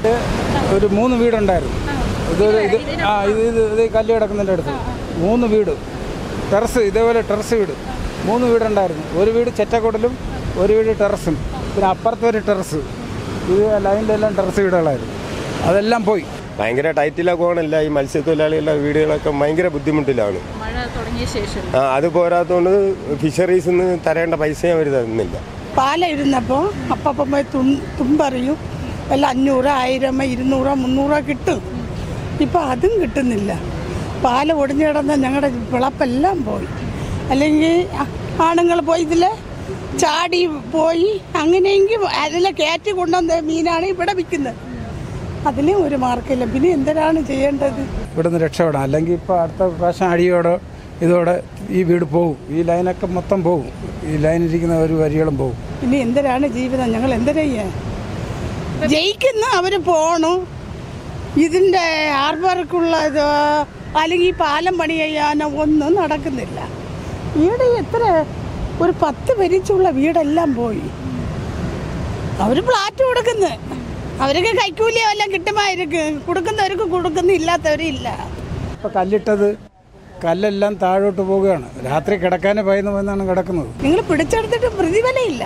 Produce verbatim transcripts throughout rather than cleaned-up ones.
ഒരു മൂന്ന് വീടുണ്ടായിരുന്നു. ഇത് ഇത് ആ ഇത് ഇത് ഇത് കല്ല് കിടക്കുന്നതിൻ്റെ അടുത്ത് മൂന്ന് വീട് ടെറസ്, ഇതേപോലെ ടെറസ് വീട് മൂന്ന് വീടുണ്ടായിരുന്നു. ഒരു വീട് ചെറ്റക്കൊടലും ഒരു വീട് ടെറസും, പിന്നെ അപ്പുറത്തെ ഒരു ടെറസ്. ഇത് ലൈനിൻ്റെ എല്ലാം ടെറസ് വീടുകളായിരുന്നു. അതെല്ലാം പോയി. ഭയങ്കര ടൈറ്റിലാക്കുവാണല്ല ഈ മത്സ്യത്തൊഴിലാളികളുടെ വീടുകളൊക്കെ ഭയങ്കര ബുദ്ധിമുട്ടിലാണ്. ആ അത് പോരാത്തതുകൊണ്ട് ഫിഷറീസിൽ നിന്ന് തരേണ്ട പൈസയും അവർ തരുന്നില്ല. പാല ഇരുന്നപ്പോൾ അപ്പം പോയി തുമ്പറിയും വല്ല അഞ്ഞൂറ് ആയിരം ഇരുന്നൂറോ മുന്നൂറോ കിട്ടും. ഇപ്പം അതും കിട്ടുന്നില്ല. പാല ഒടിഞ്ഞു കിടന്ന ഞങ്ങളുടെ വിളപ്പെല്ലാം പോയി. അല്ലെങ്കിൽ ആണുങ്ങൾ പോയി ഇതിൽ ചാടി പോയി അങ്ങനെയെങ്കിൽ അതിൽ കയറ്റി കൊണ്ടുവന്ന മീനാണ് ഇവിടെ വിൽക്കുന്നത്. അതിന് ഒരു മാർക്കില്ല. പിന്നെ എന്തിനാണ് ചെയ്യേണ്ടത്? ഇവിടുന്ന് രക്ഷപ്പെടാം. അല്ലെങ്കിൽ ഇപ്പോൾ അടുത്ത പ്രാവശ്യം അടിയോടെ ഇതോടെ ഈ വീട് പോകും. ഈ ലൈനൊക്കെ മൊത്തം പോകും. ഈ ലൈനിരിക്കുന്ന ഒരു വരികളും പോകും. പിന്നെ എന്തിനാണ് ജീവിതം? ഞങ്ങൾ എന്തിനാ ജയിക്കുന്ന അവർ പോണു. ഇതിൻ്റെ ഹാർബർക്കുള്ള ഇത് അല്ലെങ്കിൽ പാലം പണി ചെയ്യാനോ ഒന്നും നടക്കുന്നില്ല. വീട് എത്ര ഒരു പത്ത് പരിച്ചുള്ള വീടെല്ലാം പോയി. അവർ ഫ്ലാറ്റ് കൊടുക്കുന്നു. അവർക്ക് കൈക്കൂലിയോ എല്ലാം കിട്ടുമായിരിക്കും. കൊടുക്കുന്നവർക്ക് കൊടുക്കുന്ന ഇല്ലാത്തവരില്ല. ഇപ്പം കല്ലിട്ടത് കല്ലെല്ലാം താഴോട്ട് പോവുകയാണ്. രാത്രി കിടക്കാനേ ഭയന്ന് വന്നാണ് കിടക്കുന്നത്. നിങ്ങൾ പിടിച്ചെടുത്തിട്ട് പ്രതിഫലമില്ല.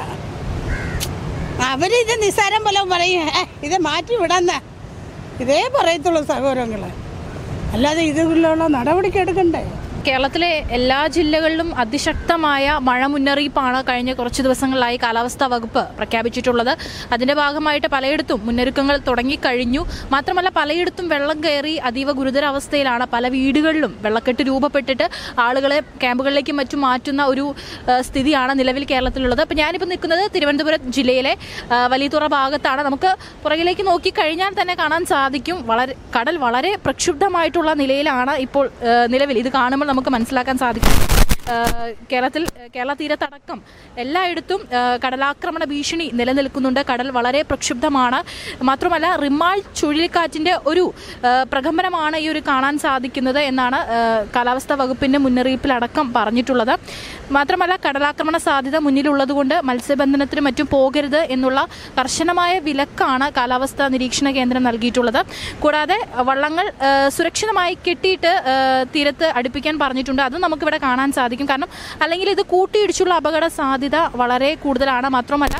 അവരിത് നിസ്സാരം പോലെ പറയും, ഇത് മാറ്റി വിടാന്ന ഇതേ പറയത്തുള്ളൂ സഹോദരങ്ങളെ. അല്ലാതെ ഇതിലുള്ള നടപടിക്ക് എടുക്കണ്ടേ? കേരളത്തിലെ എല്ലാ ജില്ലകളിലും അതിശക്തമായ മഴ മുന്നറിയിപ്പാണ് കഴിഞ്ഞ കുറച്ച് ദിവസങ്ങളിലായി കാലാവസ്ഥാ വകുപ്പ് പ്രഖ്യാപിച്ചിട്ടുള്ളത്. അതിന്റെ ഭാഗമായിട്ട് പലയിടത്തും മുന്നൊരുക്കങ്ങൾ തുടങ്ങിക്കഴിഞ്ഞു. മാത്രമല്ല പലയിടത്തും വെള്ളം കയറി അതീവ ഗുരുതരാവസ്ഥയിലാണ്. പല വീടുകളിലും വെള്ളക്കെട്ട് രൂപപ്പെട്ടിട്ട് ആളുകളെ ക്യാമ്പുകളിലേക്ക് മറ്റും മാറ്റുന്ന ഒരു സ്ഥിതിയാണ് നിലവിൽ കേരളത്തിലുള്ളത്. അപ്പോൾ ഞാനിപ്പോൾ നിൽക്കുന്നത് തിരുവനന്തപുരം ജില്ലയിലെ വലിയതുറ ഭാഗത്താണ്. നമുക്ക് പുറകിലേക്ക് നോക്കിക്കഴിഞ്ഞാൽ തന്നെ കാണാൻ സാധിക്കും വളരെ കടൽ വളരെ പ്രക്ഷുബ്ധമായിട്ടുള്ള നിലയിലാണ് ഇപ്പോൾ നിലവിൽ. ഇത് കാണുമ്പോൾ നമുക്ക് മനസ്സിലാക്കാൻ സാധിക്കും കേരളത്തിൽ കേരള തീരത്തടക്കം എല്ലായിടത്തും കടലാക്രമണ ഭീഷണി നിലനിൽക്കുന്നുണ്ട്. കടൽ വളരെ പ്രക്ഷുബ്ധമാണ്. മാത്രമല്ല റിമാൾ ചുഴലിക്കാറ്റിൻ്റെ ഒരു പ്രകമ്പനമാണ് ഈ ഒരു കാണാൻ സാധിക്കുന്നത് എന്നാണ് കാലാവസ്ഥാ വകുപ്പിൻ്റെ മുന്നറിയിപ്പിലടക്കം പറഞ്ഞിട്ടുള്ളത്. മാത്രമല്ല കടലാക്രമണ സാധ്യത മുന്നിലുള്ളതുകൊണ്ട് മത്സ്യബന്ധനത്തിനും മറ്റും പോകരുത് എന്നുള്ള കർശനമായ വിലക്കാണ് കാലാവസ്ഥാ നിരീക്ഷണ കേന്ദ്രം നൽകിയിട്ടുള്ളത്. കൂടാതെ വള്ളങ്ങൾ സുരക്ഷിതമായി കെട്ടിയിട്ട് തീരത്ത് അടുപ്പിക്കാൻ പറഞ്ഞിട്ടുണ്ട്. അതും നമുക്കിവിടെ കാണാൻ സാധിക്കും. കാരണം അല്ലെങ്കിൽ ഇത് കൂട്ടിയിടിച്ചുള്ള അപകട സാധ്യത വളരെ കൂടുതലാണ്. മാത്രമല്ല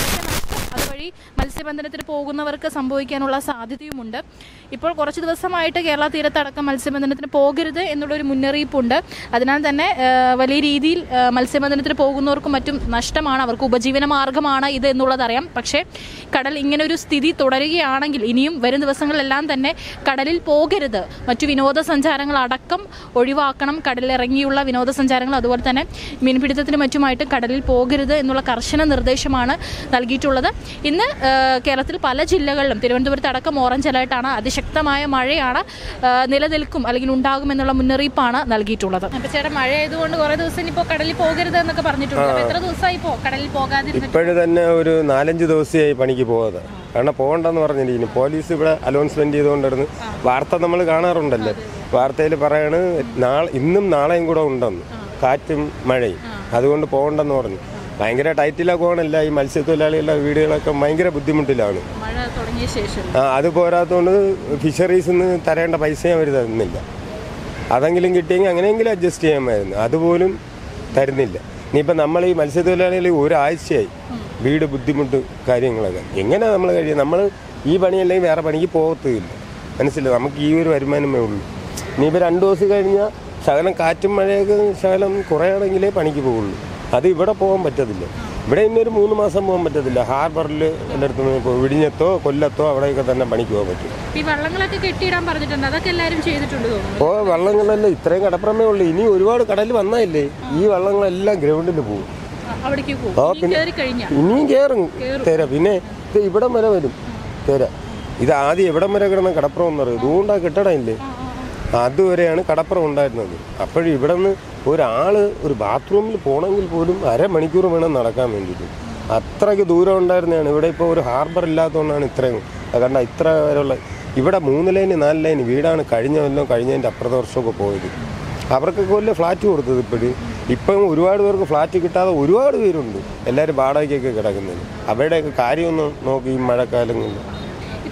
അതുവഴി മത്സ്യബന്ധനത്തിന് പോകുന്നവർക്ക് സംഭവിക്കാനുള്ള സാധ്യതയുമുണ്ട്. ഇപ്പോൾ കുറച്ച് ദിവസമായിട്ട് കേരള തീരത്തടക്കം മത്സ്യബന്ധനത്തിന് പോകരുത് എന്നുള്ളൊരു മുന്നറിയിപ്പുണ്ട്. അതിനാൽ തന്നെ വലിയ രീതിയിൽ മത്സ്യബന്ധനത്തിന് പോകുന്നവർക്കും മറ്റും നഷ്ടമാണ്. അവർക്ക് ഉപജീവന മാർഗമാണ് ഇത് എന്നുള്ളതറിയാം. പക്ഷേ കടൽ ഇങ്ങനൊരു സ്ഥിതി തുടരുകയാണെങ്കിൽ ഇനിയും വരും ദിവസങ്ങളിലെല്ലാം തന്നെ കടലിൽ പോകരുത്, മറ്റു വിനോദസഞ്ചാരങ്ങൾ അടക്കം ഒഴിവാക്കണം. കടലിലിറങ്ങിയുള്ള വിനോദസഞ്ചാരങ്ങൾ അതുപോലെ തന്നെ മീൻപിടുത്തത്തിന് മറ്റുമായിട്ട് കടലിൽ പോകരുത് എന്നുള്ള കർശന നിർദ്ദേശമാണ് നൽകിയിട്ടുള്ളത്. ഇന്ന് കേരളത്തിൽ പല ജില്ലകളിലും തിരുവനന്തപുരത്ത് അടക്കം ഓറഞ്ച് അലേർട്ടാണ്. അതിശക്തമായ മഴയാണ് നിലനിൽക്കും അല്ലെങ്കിൽ ഉണ്ടാകുമെന്നുള്ള മുന്നറിയിപ്പാണ് നൽകിയിട്ടുള്ളത്. അപ്പോൾ ചേട്ടാ മഴ ആയതുകൊണ്ട് കുറെ ദിവസം ഇപ്പോൾ കടലിൽ പോകരുത് എന്നൊക്കെ പറഞ്ഞിട്ടുണ്ട്. എത്ര ദിവസമായി ഇപ്പോൾ കടലിൽ പോകാതിരുന്നിട്ട്? ഇപ്പോഴും തന്നെ ഒരു നാലഞ്ച് ദിവസമായി പണിക്ക് പോകാതെ. കാരണം പോകണ്ടെന്ന് പറഞ്ഞിരിക്കുന്നു. പോലീസ് ഇവിടെ അലോൺസ്മെന്റ് ചെയ്തുകൊണ്ടിരുന്നു. വാർത്ത നമ്മൾ കാണാറുണ്ടല്ലോ. വാർത്തയിൽ പറയാണ് നാളെ ഇന്നും നാളെയും കൂടെ ഉണ്ടെന്ന്, കാറ്റും മഴയും. അതുകൊണ്ട് പോകണ്ടെന്ന് പറഞ്ഞു. ഭയങ്കര ടൈറ്റിലാക്കുവാണല്ല ഈ മത്സ്യത്തൊഴിലാളികളുടെ വീടുകളൊക്കെ ഭയങ്കര ബുദ്ധിമുട്ടിലാണ്. ആ അത് പോരാത്തതുകൊണ്ട് ഫിഷറീസിൽ നിന്ന് തരേണ്ട പൈസയും അവർ തരുന്നില്ല. അതെങ്കിലും കിട്ടിയെങ്കിൽ അങ്ങനെയെങ്കിലും അഡ്ജസ്റ്റ് ചെയ്യാമായിരുന്നു. അതുപോലും തരുന്നില്ല. ഇനിയിപ്പോൾ നമ്മൾ ഈ മത്സ്യത്തൊഴിലാളികൾ ഒരാഴ്ചയായി വീട് ബുദ്ധിമുട്ട് കാര്യങ്ങളൊക്കെ എങ്ങനെ നമ്മൾ കഴിയും? നമ്മൾ ഈ പണിയല്ലെങ്കിൽ വേറെ പണിക്ക് പോകത്തില്ല. മനസ്സിലായി? നമുക്ക് ഈ ഒരു വരുമാനമേ ഉള്ളൂ. ഇനിയിപ്പോൾ രണ്ട് ദിവസം കഴിഞ്ഞാൽ ശകലം കാറ്റും മഴയൊക്കെ ശകലം കുറയാണെങ്കിലേ പണിക്ക് പോകുള്ളൂ. അത് ഇവിടെ പോകാൻ പറ്റത്തില്ല. ഇവിടെ ഇന്നൊരു മൂന്ന് മാസം പോകാൻ പറ്റത്തില്ല. ഹാർബറിൽ എല്ലായിടത്തും ഇപ്പോൾ വിഴിഞ്ഞത്തോ കൊല്ലത്തോ അവിടെയൊക്കെ തന്നെ പണിക്ക് പോകാൻ പറ്റും. ഈ വള്ളങ്ങളൊക്കെ കെട്ടിയിടാൻ പറഞ്ഞിട്ടുണ്ട്. അതൊക്കെ എല്ലാവരും ചെയ്തിട്ടുണ്ട്. ഓ വള്ളങ്ങളല്ല ഇത്രയും കടപ്പുറമേ ഉള്ളൂ. ഇനി ഒരുപാട് കടൽ വന്നായില്ലേ ഈ വള്ളങ്ങളെല്ലാം ഗ്രൗണ്ടിൽ പോകും. ആ പിന്നെ ഇനിയും കയറും തേര. പിന്നെ ഇത് ഇവിടം വരെ വരും തേര. ഇത് ആദ്യം എവിടം വരെ കിടന്ന കടപ്പുറം എന്ന് പറയും. ഇതുകൊണ്ടാ കെട്ടിടം ഇല്ലേ, അതുവരെയാണ് കടപ്പുറം ഉണ്ടായിരുന്നത്. അപ്പോഴും ഇവിടെ നിന്ന് ഒരാൾ ഒരു ബാത്റൂമിൽ പോകണമെങ്കിൽ പോലും അരമണിക്കൂർ വേണം നടക്കാൻ വേണ്ടിയിട്ട്. അത്രയ്ക്ക് ദൂരം ഉണ്ടായിരുന്നതാണ്. ഇവിടെ ഇപ്പോൾ ഒരു ഹാർബർ ഇല്ലാത്തതുകൊണ്ടാണ് ഇത്രയും. കാരണം ഇത്ര വരെയുള്ള ഇവിടെ മൂന്ന് ലൈന് നാല് ലൈന് വീടാണ് കഴിഞ്ഞ കൊല്ലം കഴിഞ്ഞതിൻ്റെ അപ്പുറത്തെ വർഷമൊക്കെ പോയത്. അവർക്കൊക്കെ വലിയ ഫ്ലാറ്റ് കൊടുത്തത്. ഇപ്പോഴും ഇപ്പം ഒരുപാട് പേർക്ക് ഫ്ലാറ്റ് കിട്ടാതെ ഒരുപാട് പേരുണ്ട്. എല്ലാവരും വാടകയ്ക്കൊക്കെ കിടക്കുന്നത്. അവരുടെയൊക്കെ കാര്യമൊന്നും നോക്കി ഈ മഴക്കാലങ്ങളിൽ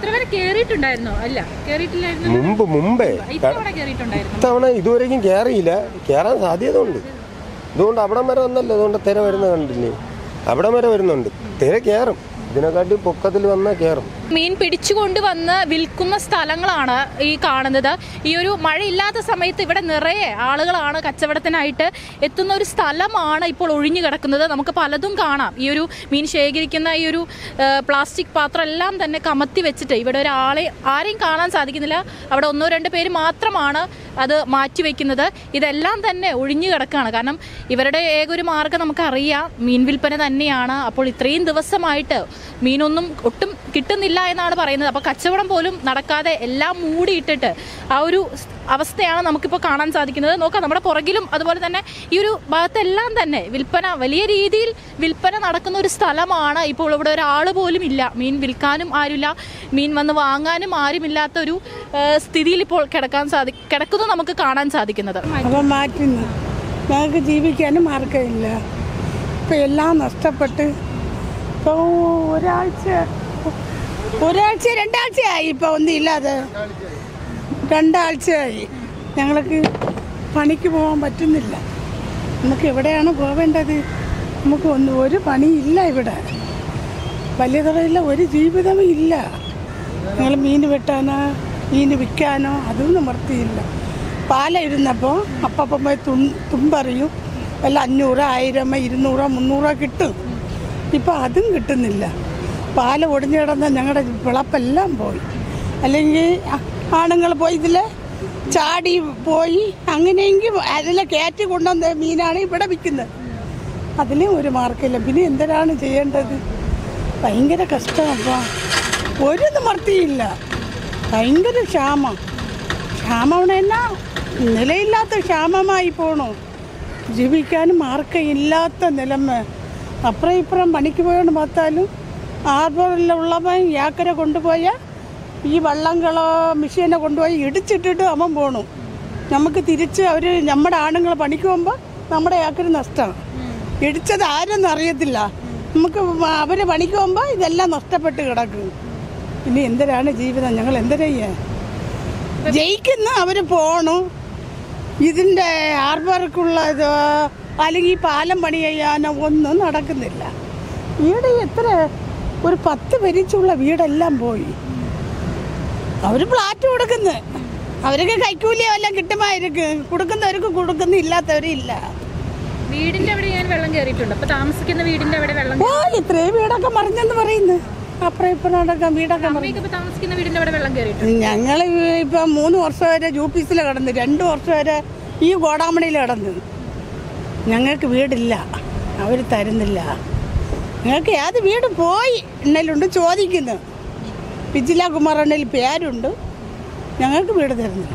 മുമ്പ് മുമ്പേ ഇത്തവണ ഇതുവരെയും കയറിയില്ല. കയറാൻ സാധ്യത ഉണ്ട്. ഇതുകൊണ്ട് അവിടം വരെ വന്നല്ലോ. അതുകൊണ്ട് തിര വരുന്ന കണ്ടില്ലേ? അവിടം വരെ വരുന്നുണ്ട്. തിര കയറും. ഇതിനെക്കാട്ടി പൊക്കത്തിൽ വന്നാൽ കയറും. മീൻ പിടിച്ചുകൊണ്ട് വന്ന് വിൽക്കുന്ന സ്ഥലങ്ങളാണ് ഈ കാണുന്നത്. ഈ ഒരു മഴയില്ലാത്ത സമയത്ത് ഇവിടെ നിറയെ ആളുകളാണ് കച്ചവടത്തിനായിട്ട് എത്തുന്ന ഒരു സ്ഥലമാണ് ഇപ്പോൾ ഒഴിഞ്ഞു കിടക്കുന്നത്. നമുക്ക് പലതും കാണാം. ഈ ഒരു മീൻ ശേഖരിക്കുന്ന ഈ ഒരു പ്ലാസ്റ്റിക് പാത്രം എല്ലാം തന്നെ കമത്തി വെച്ചിട്ട് ഇവിടെ ഒരാളെ ആരെയും കാണാൻ സാധിക്കുന്നില്ല. അവിടെ ഒന്നോ രണ്ടോ പേര് മാത്രമാണ് അത് മാറ്റിവെക്കുന്നത്. ഇതെല്ലാം തന്നെ ഒഴിഞ്ഞു കിടക്കുകയാണ്. കാരണം ഇവരുടെ ഏക ഒരു മാർഗ്ഗം നമുക്കറിയാം, മീൻ വിൽപ്പന തന്നെയാണ്. അപ്പോൾ ഇത്രയും ദിവസമായിട്ട് മീനൊന്നും ഒട്ടും കിട്ടുന്നില്ല എന്നാണ് പറയുന്നത്. അപ്പോൾ കച്ചവടം പോലും നടക്കാതെ എല്ലാം മൂടിയിട്ടിട്ട് ആ ഒരു അവസ്ഥയാണ് നമുക്കിപ്പോൾ കാണാൻ സാധിക്കുന്നത്. നോക്കാം, നമ്മുടെ പുറകിലും അതുപോലെ തന്നെ ഈ ഒരു ഭാഗത്തെല്ലാം തന്നെ വിൽപ്പന, വലിയ രീതിയിൽ വിൽപ്പന നടക്കുന്ന ഒരു സ്ഥലമാണ്. ഇപ്പോൾ ഇവിടെ ഒരാൾ പോലും ഇല്ല. മീൻ വിൽക്കാനും ആരുമില്ല, മീൻ വന്ന് വാങ്ങാനും ആരുമില്ലാത്ത ഒരു സ്ഥിതിയിൽ ഇപ്പോൾ കിടക്കാൻ സാധി കിടക്കുന്നു നമുക്ക് കാണാൻ സാധിക്കുന്നത്. അപ്പം മാറ്റുന്നു. ഞങ്ങൾക്ക് ജീവിക്കാനും മാർഗമില്ല. ഇപ്പം എല്ലാം നഷ്ടപ്പെട്ട് ഇപ്പോൾ ഒരാഴ്ച ഒരാഴ്ച രണ്ടാഴ്ചയായി. ഇപ്പോൾ ഒന്നും ഇല്ലാതെ രണ്ടാഴ്ചയായി. ഞങ്ങൾക്ക് പണിക്ക് പോകാൻ പറ്റുന്നില്ല. നമുക്ക് എവിടെയാണ് പോവേണ്ടത്? നമുക്ക് ഒന്നും ഒരു പണിയില്ല ഇവിടെ. വലിയ തുറയില്ല, ഒരു ജീവിതവും ഇല്ല. ഞങ്ങൾ മീൻ വെട്ടാനോ മീൻ വിൽക്കാനോ അതൊന്നും നിവർത്തിയില്ല. പാല ഇരുന്നപ്പോൾ അപ്പം പോയി തു തുമ്പറിയും വല്ല അഞ്ഞൂറ് ആയിരം ഇരുന്നൂറോ മുന്നൂറോ കിട്ടും. ഇപ്പം അതും കിട്ടുന്നില്ല. പാല ഒടിഞ്ഞു കിടന്ന ഞങ്ങളുടെ വിളപ്പെല്ലാം പോയി. അല്ലെങ്കിൽ ആണുങ്ങൾ പോയി ഇതിൽ ചാടി പോയി അങ്ങനെയെങ്കിൽ അതിലെ കയറ്റി കൊണ്ടുവന്ന മീനാണ് ഇവിടെ വിൽക്കുന്നത്. അതിലും ഒരു മാർക്കില്ല. പിന്നെ എന്തിനാണ് ചെയ്യേണ്ടത്? ഭയങ്കര കഷ്ടമാണ്. ഒരു നിവർത്തിയില്ല. ഭയങ്കര ക്ഷാമം. ക്ഷാമം എന്നാ നിലയില്ലാത്ത ക്ഷാമമായി പോണു. ജീവിക്കാനും മാർക്കമില്ലാത്ത നിലമ. അപ്പുറം ഇപ്പുറം പണിക്ക് പോയോണ്ട് பார்த்தாலும் ആർബറിലുള്ളവൻ യാക്കരെ കൊണ്ടുപോയാൽ ഈ വള്ളങ്ങളോ മെഷീനെ കൊണ്ടുപോയി ഇടിച്ചിട്ടിട്ട് അവൻ പോണു. നമുക്ക് തിരിച്ച് അവർ നമ്മുടെ ആണുങ്ങൾ പണിക്ക് പോകുമ്പോൾ നമ്മുടെ യാക്കര് നഷ്ടമാണ്. ഇടിച്ചത് ആരെന്ന് അറിയത്തില്ല. നമുക്ക് അവർ പണിക്ക് പോകുമ്പോൾ ഇതെല്ലാം നഷ്ടപ്പെട്ട് കിടക്കും. ഇനി എന്തിനാണ് ജീവിതം? ഞങ്ങൾ എന്തിനാ ജയിക്കുന്ന അവർ പോണു. ഇതിൻ്റെ ഹാർബർക്കുള്ള ഇത് അല്ലെങ്കിൽ പാലം പണി ചെയ്യാനോ ഒന്നും നടക്കുന്നില്ല. വീട് എത്ര ഒരു പത്ത് പരിച്ചുള്ള വീടെല്ലാം പോയി. അവർ ഫ്ലാറ്റ് കൊടുക്കുന്നു. അവർക്ക് കൈക്കൂലിയോ എല്ലാം കിട്ടുമായിരിക്കും. കൊടുക്കുന്നവർക്ക് കൊടുക്കുന്ന ഇല്ലാത്തവരില്ല. വീടിന്റെ അവിടെ ഞാൻ വെള്ളം കയറിയിട്ടുണ്ട്. അപ്പൊ താമസിക്കുന്ന വീടിന്റെ അവിടെ വെള്ളം ഓ ഇത്രയും വീടൊക്കെ മറിഞ്ഞെന്ന് പറയുന്നു. അപ്പുറം ഇപ്പുറം വീടൊക്കെ താമസിക്കുന്ന വീടിന്റെ അവിടെ വെള്ളം കയറിയിട്ടുണ്ട്. ഞങ്ങൾ ഇപ്പം മൂന്ന് വർഷം വരെ ജൂ പീസിൽ കിടന്നു. രണ്ട് വർഷം വരെ ഈ ഗോഡാമണിയിൽ കിടന്നു. ഞങ്ങൾക്ക് വീടില്ല, അവർ തരുന്നില്ല. ഞങ്ങൾക്ക് ഏത് വീട് പോയി എണ്ണലുണ്ട് ചോദിക്കുന്നു. പിജില കുമാറണ്ണയിൽ പേരുണ്ട്. ഞങ്ങൾക്ക് വീട് തരുന്നില്ല.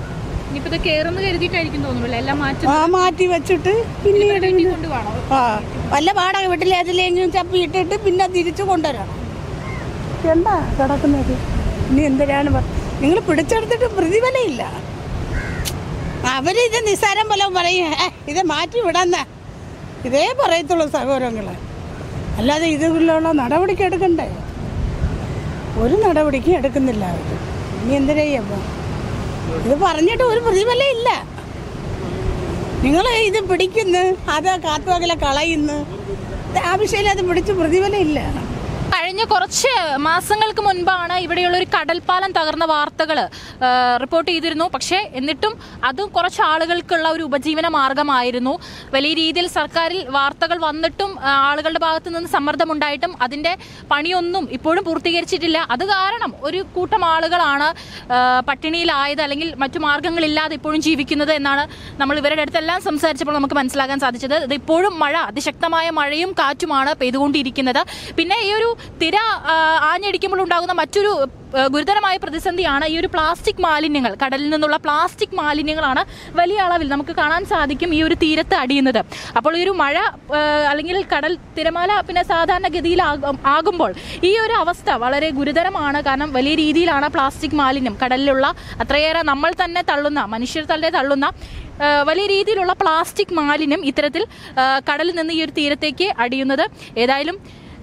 ആ മാറ്റി വെച്ചിട്ട് പിന്നീട് ആ വല്ല വാടക വീട്ടിൽ ഏതിലെങ്കിലും ചപ്പി ഇട്ടിട്ട് പിന്നെ തിരിച്ചു കൊണ്ടുവരണം. എന്താ കിടക്കുന്നത്? ഇനി എന്തിനാണ് നിങ്ങൾ പിടിച്ചെടുത്തിട്ട് പ്രതിഫലമില്ല. അവരിത് നിസ്സാരം പോലെ പറയും, ഇത് മാറ്റി വിടാന്ന ഇതേ പറയത്തുള്ളൂ സഹോദരങ്ങളെ. അല്ലാതെ ഇതിലുള്ള നടപടിക്ക് എടുക്കണ്ടേ? ഒരു നടപടിക്കും എടുക്കുന്നില്ല അവർ. ഇനി എന്തിനാ? ഇത് പറഞ്ഞിട്ട് ഒരു പ്രതിഫലം ഇല്ല. നിങ്ങൾ ഇത് പിടിക്കുന്നു, അത് കാത്തുവകലെ കളയുന്നു. ആവശ്യമില്ല, അത് പിടിച്ച് പ്രതിഫലം ഇല്ല. കഴിഞ്ഞ കുറച്ച് മാസങ്ങൾക്ക് മുൻപാണ് ഇവിടെയുള്ള ഒരു കടൽപ്പാലം തകർന്ന വാർത്തകൾ റിപ്പോർട്ട് ചെയ്തിരുന്നു. പക്ഷേ എന്നിട്ടും അതും കുറച്ച് ആളുകൾക്കുള്ള ഒരു ഉപജീവന മാർഗമായിരുന്നു. വലിയ രീതിയിൽ സർക്കാരിൽ വാർത്തകൾ വന്നിട്ടും ആളുകളുടെ ഭാഗത്തു നിന്ന് സമ്മർദ്ദമുണ്ടായിട്ടും അതിൻ്റെ പണിയൊന്നും ഇപ്പോഴും പൂർത്തീകരിച്ചിട്ടില്ല. അത് കാരണം ഒരു കൂട്ടം ആളുകളാണ് പട്ടിണിയിലായത് അല്ലെങ്കിൽ മറ്റു മാർഗങ്ങളില്ലാതെ ഇപ്പോഴും ജീവിക്കുന്നത് എന്നാണ് നമ്മൾ ഇവരുടെ അടുത്തെല്ലാം സംസാരിച്ചപ്പോൾ നമുക്ക് മനസ്സിലാക്കാൻ സാധിച്ചത്. ഇത് ഇപ്പോഴും മഴ, അതിശക്തമായ മഴയും കാറ്റുമാണ് പെയ്തുകൊണ്ടിരിക്കുന്നത്. പിന്നെ ഈ ഒരു തിര ആഞ്ഞടിക്കുമ്പോൾ ഉണ്ടാകുന്ന മറ്റൊരു ഗുരുതരമായ പ്രതിസന്ധിയാണ് ഈ ഒരു പ്ലാസ്റ്റിക് മാലിന്യങ്ങൾ. കടലിൽ നിന്നുള്ള പ്ലാസ്റ്റിക് മാലിന്യങ്ങളാണ് വലിയ അളവിൽ നമുക്ക് കാണാൻ സാധിക്കും ഈ ഒരു തീരത്ത് അടിയുന്നത്. അപ്പോൾ ഈ ഒരു മഴ അല്ലെങ്കിൽ കടൽ തിരമാല പിന്നെ സാധാരണഗതിയിൽ ആകുമ്പോൾ ഈ ഒരു അവസ്ഥ വളരെ ഗുരുതരമാണ്. കാരണം വലിയ രീതിയിലാണ് പ്ലാസ്റ്റിക് മാലിന്യം കടലിലുള്ള അത്രയേറെ നമ്മൾ തന്നെ തള്ളുന്ന, മനുഷ്യർ തന്നെ തള്ളുന്ന വലിയ രീതിയിലുള്ള പ്ലാസ്റ്റിക് മാലിന്യം ഇത്തരത്തിൽ കടലിൽ നിന്ന് ഈ ഒരു തീരത്തേക്ക് അടിയുന്നത്. ഏതായാലും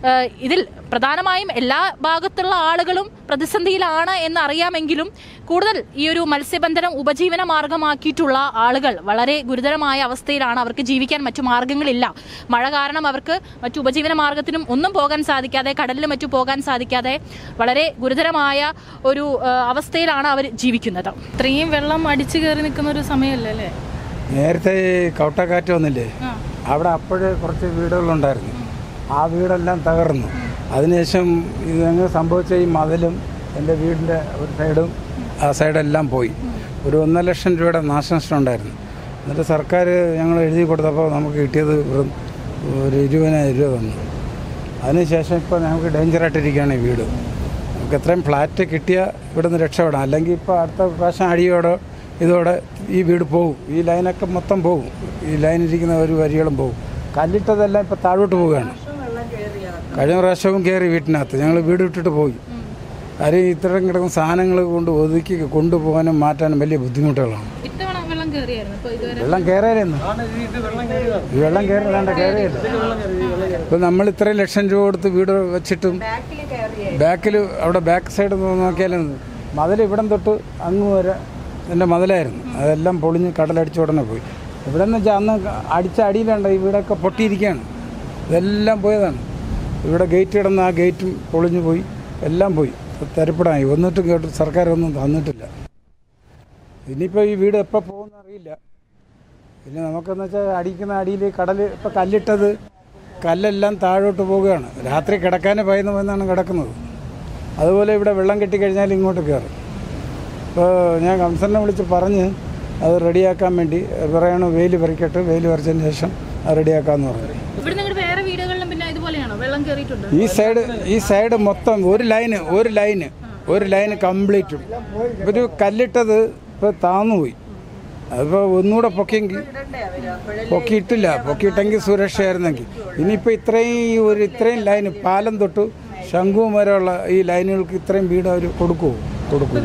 ഇതിൽ പ്രധാനമായും എല്ലാ ഭാഗത്തുള്ള ആളുകളും പ്രതിസന്ധിയിലാണ് എന്ന് അറിയാമെങ്കിലും കൂടുതൽ ഈ ഒരു മത്സ്യബന്ധനം ഉപജീവന മാർഗമാക്കിയിട്ടുള്ള ആളുകൾ വളരെ ഗുരുതരമായ അവസ്ഥയിലാണ്. അവർക്ക് ജീവിക്കാൻ മറ്റു മാർഗങ്ങളില്ല. മഴ കാരണം അവർക്ക് മറ്റു ഉപജീവന മാർഗത്തിനും ഒന്നും പോകാൻ സാധിക്കാതെ, കടലിലും മറ്റു പോകാൻ സാധിക്കാതെ വളരെ ഗുരുതരമായ ഒരു അവസ്ഥയിലാണ് അവർ ജീവിക്കുന്നത്. ഇത്രയും വെള്ളം അടിച്ചു കയറി നിൽക്കുന്ന ഒരു സമയമല്ലേ അല്ലേ? നേരത്തെ കൗട്ടക്കാറ്റ് വന്നില്ലേ, അവിടെ അപ്പോഴേ കുറച്ച് വീടുകളുണ്ടായിരുന്നു. ആ വീടെല്ലാം തകർന്നു. അതിനുശേഷം ഇതെങ്ങനെ സംഭവിച്ച ഈ മതിലും എൻ്റെ വീടിൻ്റെ ഒരു സൈഡും ആ സൈഡെല്ലാം പോയി. ഒരു ഒന്നര ലക്ഷം രൂപയുടെ നാശനഷ്ടം ഉണ്ടായിരുന്നു. എന്നിട്ട് സർക്കാർ ഞങ്ങൾ എഴുതി കൊടുത്തപ്പോൾ നമുക്ക് കിട്ടിയത് വെറും ഒരു ഇരുപതിനായിരം രൂപ തന്നു. അതിനുശേഷം ഇപ്പോൾ നമുക്ക് ഡേഞ്ചറായിട്ടിരിക്കുകയാണ് ഈ വീട്. നമുക്ക് എത്രയും ഫ്ലാറ്റ് കിട്ടിയാൽ ഇവിടെ നിന്ന് രക്ഷപ്പെടാം. അല്ലെങ്കിൽ ഇപ്പോൾ അടുത്ത പ്രാവശ്യം അടിയോടെ ഇതോടെ ഈ വീട് പോകും. ഈ ലൈനൊക്കെ മൊത്തം പോകും. ഈ ലൈനിരിക്കുന്ന ഒരു വരികളും പോകും. കല്ലിട്ടതെല്ലാം ഇപ്പോൾ താഴോട്ട് പോവുകയാണ്. കഴിഞ്ഞ പ്രാവശ്യവും കയറി വീട്ടിനകത്ത്. ഞങ്ങൾ വീട് വിട്ടിട്ട് പോയി. കാര്യം ഇത്രയും കിടക്കുന്ന സാധനങ്ങൾ കൊണ്ട് ഒതുക്കി കൊണ്ടുപോകാനും മാറ്റാനും വലിയ ബുദ്ധിമുട്ടുകളാണ്. വെള്ളം കയറിയായിരുന്നു. ഈ വെള്ളം കയറിയതാണ്ട് കയറിയല്ല. ഇപ്പം നമ്മൾ ഇത്രയും ലക്ഷം രൂപ കൊടുത്ത് വീട് വെച്ചിട്ടും ബാക്കിൽ അവിടെ ബാക്ക് സൈഡ് നോക്കിയാലും മതിൽ ഇവിടം തൊട്ട് അങ്ങ് വരെ എൻ്റെ മതിലായിരുന്നു. അതെല്ലാം പൊളിഞ്ഞ് കടലടിച്ച് ഉടനെ പോയി. ഇവിടെ നിന്ന് വെച്ചാൽ അന്ന് അടിച്ച അടിയിലുണ്ട്. ഈ വീടൊക്കെ പൊട്ടിയിരിക്കുകയാണ്. ഇതെല്ലാം പോയതാണ്. ഇവിടെ ഗേറ്റ് കിടന്ന് ആ ഗേറ്റും പൊളിഞ്ഞു പോയി. എല്ലാം പോയി. തരിപ്പടായി. ഒന്നിട്ടും കേട്ട് സർക്കാർ ഒന്നും തന്നിട്ടില്ല. ഇനിയിപ്പോൾ ഈ വീട് എപ്പോൾ പോകുമെന്ന് അറിയില്ല. പിന്നെ നമുക്കെന്ന് വെച്ചാൽ അടിക്കുന്ന അടിയിൽ കടൽ ഇപ്പോൾ കല്ലിട്ടത് കല്ലെല്ലാം താഴോട്ട് പോവുകയാണ്. രാത്രി കിടക്കാനേ ഭയന്ന് പോയെന്നാണ് കിടക്കുന്നത്. അതുപോലെ ഇവിടെ വെള്ളം കെട്ടിക്കഴിഞ്ഞാൽ ഇങ്ങോട്ട് കയറും. ഇപ്പോൾ ഞാൻ കൗൺസിലറിനെ വിളിച്ച് പറഞ്ഞ് അത് റെഡിയാക്കാൻ വേണ്ടി പറയണം. വെയിൽ പറിക്കട്ടെ, വെയിൽ പറിച്ചതിന് ശേഷം അത് റെഡിയാക്കാമെന്ന് പറഞ്ഞു. ഈ സൈഡ് ഈ സൈഡ് മൊത്തം ഒരു ലൈന് ഒരു ലൈന് ഒരു ലൈന് കംപ്ലീറ്റും ഒരു കല്ലിട്ടത് ഇപ്പോൾ താന്നുപോയി. അതിപ്പോൾ ഒന്നുകൂടെ പൊക്കിയെങ്കിൽ പൊക്കിയിട്ടില്ല. പൊക്കിയിട്ടെങ്കിൽ സുരക്ഷയായിരുന്നെങ്കിൽ. ഇനിയിപ്പോൾ ഇത്രയും ഈ ഒരു ഇത്രയും ലൈന് പാലം തൊട്ട് ശംഖുവും വരെയുള്ള ഈ ലൈനുകൾക്ക് ഇത്രയും വീട് അവർ കൊടുക്കുമോ? കൊടുക്കും.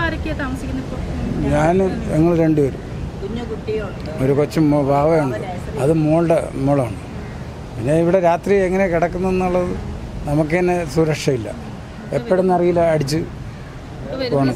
ഞാൻ ഞങ്ങൾ രണ്ടുപേരും, ഒരു കൊച്ചു ഭാവയുണ്ട്. അത് മോളുടെ മോളാണ്. പിന്നെ ഇവിടെ രാത്രി എങ്ങനെ കിടക്കുന്നു എന്നുള്ളത് നമുക്ക് തന്നെ സുരക്ഷയില്ല. എപ്പോഴെന്ന് അറിയില്ല അടിച്ച് പോകണം.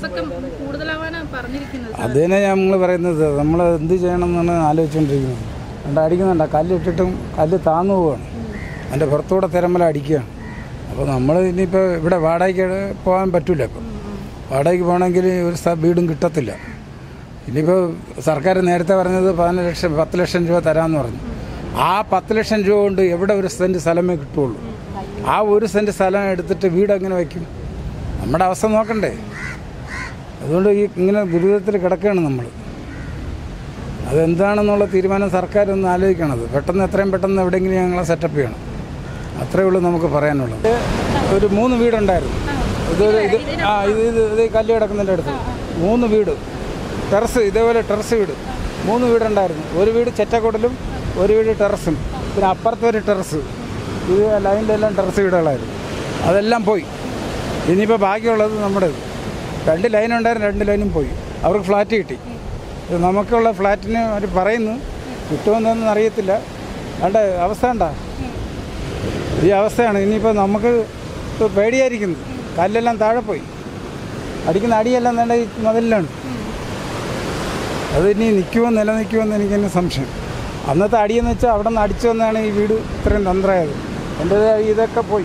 അത് തന്നെ നമ്മൾ പറയുന്നത്. നമ്മൾ എന്ത് ചെയ്യണം എന്നാണ് ആലോചിച്ചുകൊണ്ടിരിക്കുന്നത്. അതുകൊണ്ട് അടിക്കുന്നുണ്ട്. കല്ലിട്ടിട്ടും കല്ല് താന്നു പോവുകയാണ്. അതിൻ്റെ പുറത്തൂടെ തിരമല അടിക്കുകയാണ്. അപ്പോൾ നമ്മൾ ഇനിയിപ്പോൾ ഇവിടെ വാടകയ്ക്ക് പോകാൻ പറ്റില്ല. ഇപ്പം വാടകയ്ക്ക് പോകണമെങ്കിൽ ഒരു വീടും കിട്ടത്തില്ല. ഇനിയിപ്പോൾ സർക്കാർ നേരത്തെ പറഞ്ഞത് പതിനഞ്ച് ലക്ഷം പത്ത് ലക്ഷം രൂപ തരാമെന്ന് പറഞ്ഞു. ആ പത്ത് ലക്ഷം രൂപ കൊണ്ട് എവിടെ ഒരു സെൻറ്റ് സ്ഥലമേ കിട്ടുള്ളൂ. ആ ഒരു സെൻറ്റ് സ്ഥലം എടുത്തിട്ട് വീട് എങ്ങനെ വയ്ക്കും? നമ്മുടെ അവസ്ഥ നോക്കണ്ടേ? അതുകൊണ്ട് ഈ ഇങ്ങനെ ദുരിതത്തിൽ കിടക്കുകയാണ് നമ്മൾ. അതെന്താണെന്നുള്ള തീരുമാനം സർക്കാർ ഒന്ന് ആലോചിക്കണത്. പെട്ടെന്ന് എത്രയും പെട്ടെന്ന് എവിടെയെങ്കിലും ഞങ്ങളെ സെറ്റപ്പ് ചെയ്യണം. അത്രയേ ഉള്ളൂ നമുക്ക് പറയാനുള്ളത്. ഒരു മൂന്ന് വീടുണ്ടായിരുന്നു. ഇത് ഇത് ആ ഇത് ഇത് ഇത് കല്ല് കിടക്കുന്നതിൻ്റെ അടുത്ത് മൂന്ന് വീട് ടെറസ്, ഇതേപോലെ ടെറസ് വീട് മൂന്ന് വീടുണ്ടായിരുന്നു. ഒരു വീട് ചെറ്റക്കുടലും ഒരു വീട് ടെറസും, പിന്നെ അപ്പുറത്തെ ഒരു ടെറസ്. ഇത് ലൈനിലെല്ലാം ടെറസ് വീടുകളായിരുന്നു. അതെല്ലാം പോയി. ഇനിയിപ്പോൾ ബാക്കിയുള്ളത് നമ്മുടെ രണ്ട് ലൈൻ ഉണ്ടായിരുന്നു. രണ്ട് ലൈനും പോയി. അവർക്ക് ഫ്ലാറ്റ് കിട്ടി. നമുക്കുള്ള ഫ്ലാറ്റിന് അവർ പറയുന്നു കിട്ടുമെന്നൊന്നും അറിയത്തില്ല. വേണ്ട അവസ്ഥ ഉണ്ടാ ഈ അവസ്ഥയാണ്. ഇനിയിപ്പോൾ നമുക്ക് പേടിയായിരിക്കുന്നത്. കല്ലെല്ലാം താഴെ പോയി. അടിക്കുന്ന അടിയെല്ലാം വേണ്ട ഈ മതിലാണ്. അത് ഇനി നിൽക്കുമോ നിലനിൽക്കുമോ എന്ന് എനിക്ക് തന്നെ സംശയം. അന്നത്തെ അടിയെന്ന് വെച്ചാൽ അവിടെ നിന്ന് അടിച്ചു വന്നാണ് ഈ വീട് ഇത്രയും തന്ത്രമായത്. എൻ്റെ ഇതൊക്കെ പോയി.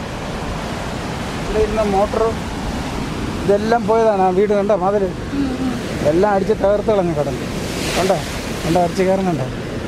ഇവിടെ ഇരുന്ന മോട്ടറും ഇതെല്ലാം പോയതാണ്. ആ വീട് കണ്ടോ മതിൽ എല്ലാം അടിച്ച് തകർത്ത് കളഞ്ഞു കടന്നു. കണ്ടോ കണ്ടോ അടിച്ച് കയറുന്നുണ്ടോ?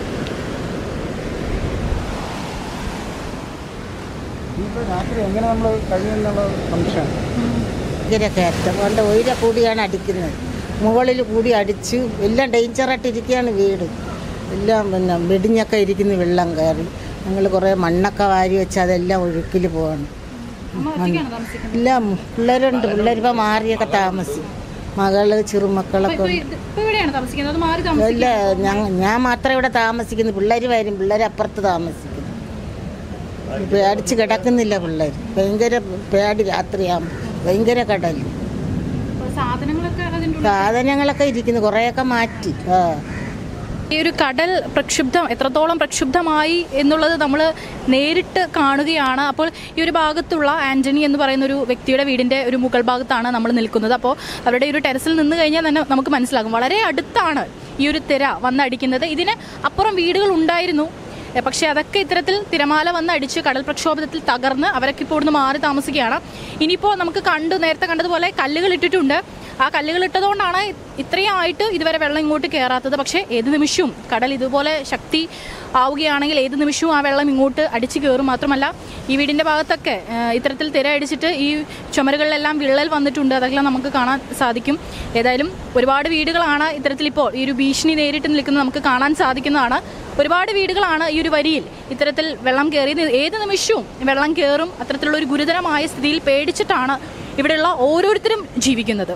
ഇനിയിപ്പോൾ രാത്രി എങ്ങനെ നമ്മൾ കഴിയുമെന്നുള്ള സംശയമാണ്. ഭയങ്കര കയറ്റം കൊണ്ട് ഉയര കൂടിയാണ് അടിക്കുന്നത്. മുകളിൽ കൂടി അടിച്ച് എല്ലാം ഡേഞ്ചറായിട്ടിരിക്കുകയാണ് വീട്. എല്ലാം പിന്നെ വെടിഞ്ഞൊക്കെ ഇരിക്കുന്ന വെള്ളം കയറി. ഞങ്ങൾ കുറേ മണ്ണൊക്കെ വാരി വെച്ച് അതെല്ലാം ഒഴുക്കിൽ പോവാണ്. ഇല്ല പിള്ളേരുണ്ട്. പിള്ളേരിപ്പോൾ മാറിയൊക്കെ താമസിക്കും. മകള് ചെറുമക്കളൊക്കെ ഇല്ല. ഞാൻ ഞാൻ മാത്രമേ ഇവിടെ താമസിക്കുന്നു. പിള്ളേർ വരും. പിള്ളേർ അപ്പുറത്ത് താമസിക്കുന്നു. പേടിച്ച് കിടക്കുന്നില്ല പിള്ളേർ. ഭയങ്കര പേടി. രാത്രിയാകുമ്പോൾ ഭയങ്കര കടൽ. സാധനങ്ങളൊക്കെ ഇരിക്കുന്നു. കുറേയൊക്കെ മാറ്റി. ആ ഈ ഒരു കടൽ പ്രക്ഷുബ്ധം എത്രത്തോളം പ്രക്ഷുബ്ധമായി എന്നുള്ളത് നമ്മൾ നേരിട്ട് കാണുകയാണ്. അപ്പോൾ ഈ ഒരു ഭാഗത്തുള്ള ആന്റണി എന്ന് പറയുന്ന ഒരു വ്യക്തിയുടെ വീടിൻ്റെ ഒരു മുകൾ ഭാഗത്താണ് നമ്മൾ നിൽക്കുന്നത്. അപ്പോൾ അവരുടെ ഒരു ടെറസിൽ നിന്ന് കഴിഞ്ഞാൽ തന്നെ നമുക്ക് മനസ്സിലാകും വളരെ അടുത്താണ് ഈ ഒരു തിര വന്നടിക്കുന്നത്. ഇതിന് അപ്പുറം വീടുകൾ ഉണ്ടായിരുന്നു, പക്ഷേ അതൊക്കെ ഇത്തരത്തിൽ തിരമാല വന്ന് അടിച്ച് കടൽ പ്രക്ഷോഭത്തിൽ തകർന്ന് അവരൊക്കെ ഇപ്പോൾ ഇവിടുന്ന് മാറി താമസിക്കുകയാണ്. ഇനിയിപ്പോൾ നമുക്ക് കണ്ടു നേരത്തെ കണ്ടതുപോലെ കല്ലുകൾ ഇട്ടിട്ടുണ്ട്. ആ കല്ലുകൾ ഇട്ടതുകൊണ്ടാണ് ഇത്രയും ആയിട്ട് ഇതുവരെ വെള്ളം ഇങ്ങോട്ട് കയറാത്തത്. പക്ഷേ ഏത് നിമിഷവും കടൽ ഇതുപോലെ ശക്തി ആവുകയാണെങ്കിൽ ഏത് നിമിഷവും ആ വെള്ളം ഇങ്ങോട്ട് അടിച്ചു കയറും. മാത്രമല്ല ഈ വീടിൻ്റെ ഭാഗത്തൊക്കെ ഇത്തരത്തിൽ തിര അടിച്ചിട്ട് ഈ ചുമരുകളിലെല്ലാം വിള്ളൽ വന്നിട്ടുണ്ട്. അതെല്ലാം നമുക്ക് കാണാൻ സാധിക്കും. ഏതായാലും ഒരുപാട് വീടുകളാണ് ഇത്തരത്തിൽ ഇപ്പോൾ ഈ ഒരു ഭീഷണി നേരിട്ട് നിൽക്കുന്നത് നമുക്ക് കാണാൻ സാധിക്കുന്നതാണ്. ഒരുപാട് വീടുകളാണ് ഈ ഒരു വരിയിൽ ഇത്തരത്തിൽ വെള്ളം കയറിയത്. ഏത് നിമിഷവും വെള്ളം കയറും. അത്തരത്തിലുള്ള ഒരു ഗുരുതരമായ സ്ഥിതിയിൽ പേടിച്ചിട്ടാണ് ഇവിടെയുള്ള ഓരോരുത്തരും ജീവിക്കുന്നത്.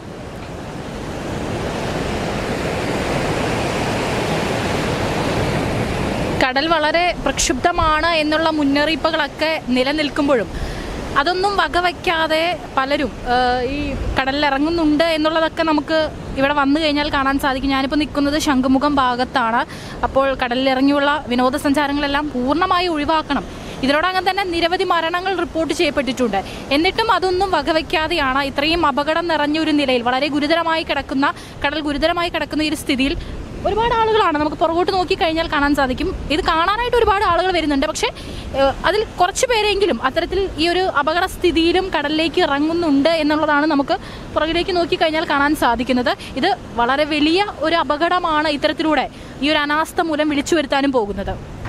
കടൽ വളരെ പ്രക്ഷുബ്ധമാണ് എന്നുള്ള മുന്നറിയിപ്പുകളൊക്കെ നിലനിൽക്കുമ്പോഴും അതൊന്നും വകവയ്ക്കാതെ പലരും ഈ കടലിൽ ഇറങ്ങുന്നുണ്ട് എന്നുള്ളതൊക്കെ നമുക്ക് ഇവിടെ വന്നു കഴിഞ്ഞാൽ കാണാൻ സാധിക്കും. ഞാനിപ്പോൾ നിൽക്കുന്നത് ശംഖുമുഖം ഭാഗത്താണ്. അപ്പോൾ കടലിലിറങ്ങിയുള്ള വിനോദസഞ്ചാരങ്ങളെല്ലാം പൂർണ്ണമായി ഒഴിവാക്കണം. ഇതിനോടകം തന്നെ നിരവധി മരണങ്ങൾ റിപ്പോർട്ട് ചെയ്യപ്പെട്ടിട്ടുണ്ട്. എന്നിട്ടും അതൊന്നും വകവയ്ക്കാതെയാണ് ഇത്രയും അപകടം നിറഞ്ഞ ഒരു നിലയിൽ വളരെ ഗുരുതരമായി കിടക്കുന്ന കടൽ ഗുരുതരമായി കിടക്കുന്ന ഈ ഒരു സ്ഥിതിയിൽ ഒരുപാട് ആളുകളാണ് നമുക്ക് പുറകോട്ട് നോക്കിക്കഴിഞ്ഞാൽ കാണാൻ സാധിക്കും. ഇത് കാണാനായിട്ട് ഒരുപാട് ആളുകൾ വരുന്നുണ്ട്. പക്ഷേ അതിൽ കുറച്ച് പേരെങ്കിലും അത്തരത്തിൽ ഈ ഒരു അപകട സ്ഥിതിയിലും കടലിലേക്ക് ഇറങ്ങുന്നുണ്ട് എന്നുള്ളതാണ് നമുക്ക് പുറകിലേക്ക് നോക്കിക്കഴിഞ്ഞാൽ കാണാൻ സാധിക്കുന്നത്. ഇത് വളരെ വലിയ ഒരു അപകടമാണ് ഇത്തരത്തിലൂടെ ഈ ഒരു അനാസ്ഥ മൂലം വിളിച്ചു വരുത്താനും പോകുന്നത്.